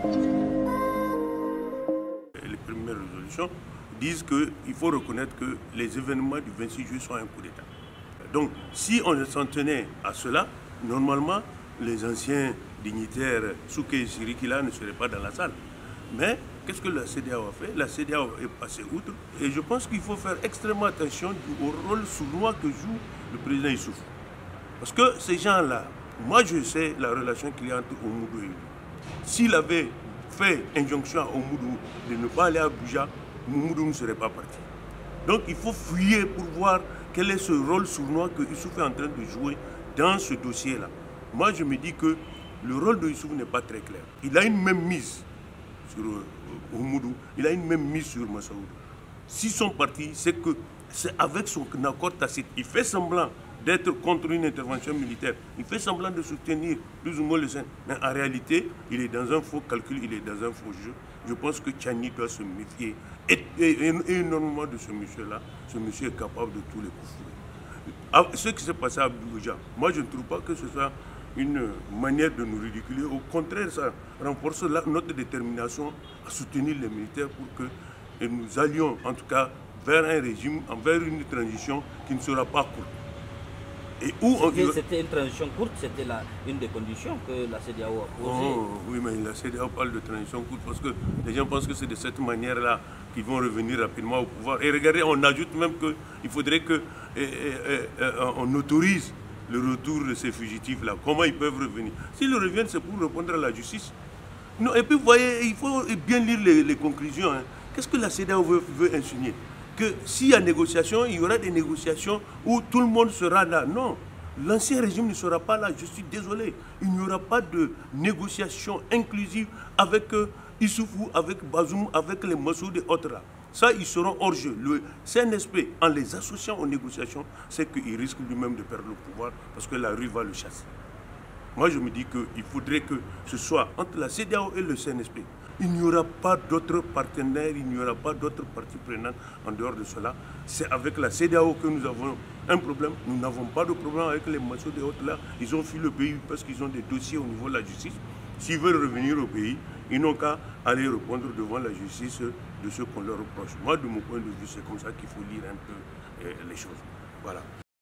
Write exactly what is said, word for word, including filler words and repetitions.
Les premières résolutions disent qu'il faut reconnaître que les événements du vingt-six juillet sont un coup d'État. Donc, si on s'en tenait à cela, normalement, les anciens dignitaires Souké et Sirikila ne seraient pas dans la salle. Mais qu'est-ce que la C D A O a fait? La C D A O est passée outre. Et je pense qu'il faut faire extrêmement attention au rôle sournois que joue le président Issoufou. Parce que ces gens-là, moi je sais la relation qu'il y a entre Oumoudou et lui. S'il avait fait injonction à Oumoudou de ne pas aller à Abuja, Oumoudou ne serait pas parti. Donc il faut fouiller pour voir quel est ce rôle sournois que Issoufou est en train de jouer dans ce dossier-là. Moi je me dis que le rôle de Issoufou n'est pas très clair. Il a une même mise sur Oumoudou, il a une même mise sur Massaoudou. S'ils sont partis, c'est que c'est avec son accord tacite. Il fait semblant d'être contre une intervention militaire. Il fait semblant de soutenir plus ou moins le Sahel. Mais en réalité, il est dans un faux calcul, il est dans un faux jeu. Je pense que Tchani doit se méfier et, et, et énormément de ce monsieur-là. Ce monsieur est capable de tous les coups fourrés. Ce qui s'est passé à Abuja, moi je ne trouve pas que ce soit une manière de nous ridiculiser. Au contraire, ça renforce la, notre détermination à soutenir les militaires pour que nous allions en tout cas vers un régime, vers une transition qui ne sera pas courte. C'était une transition courte, c'était une des conditions que la C D A O a posées. Oh, oui, mais la C D A O parle de transition courte parce que les gens pensent que c'est de cette manière-là qu'ils vont revenir rapidement au pouvoir. Et regardez, on ajoute même qu'il faudrait qu'on autorise le retour de ces fugitifs-là. Comment ils peuvent revenir? S'ils reviennent, c'est pour répondre à la justice. Non, et puis, vous voyez, il faut bien lire les, les conclusions. Hein. Qu'est-ce que la C D A O veut, veut insinuer? Que s'il y a négociation, il y aura des négociations où tout le monde sera là. Non, l'ancien régime ne sera pas là, je suis désolé. Il n'y aura pas de négociation inclusive avec euh, Issoufou, avec Bazoum, avec les Massoud et autres là. Ça, ils seront hors jeu. Le C N S P, en les associant aux négociations, c'est qu'il risque lui-même de perdre le pouvoir parce que la rue va le chasser. Moi, je me dis qu'il faudrait que ce soit entre la C D A O et le C N S P. Il n'y aura pas d'autres partenaires, il n'y aura pas d'autres parties prenantes en dehors de cela. C'est avec la C D A O que nous avons un problème. Nous n'avons pas de problème avec les Massoud et autres là. Ils ont fui le pays parce qu'ils ont des dossiers au niveau de la justice. S'ils veulent revenir au pays, ils n'ont qu'à aller répondre devant la justice de ce qu'on leur reproche. Moi, de mon point de vue, c'est comme ça qu'il faut lire un peu les choses. Voilà.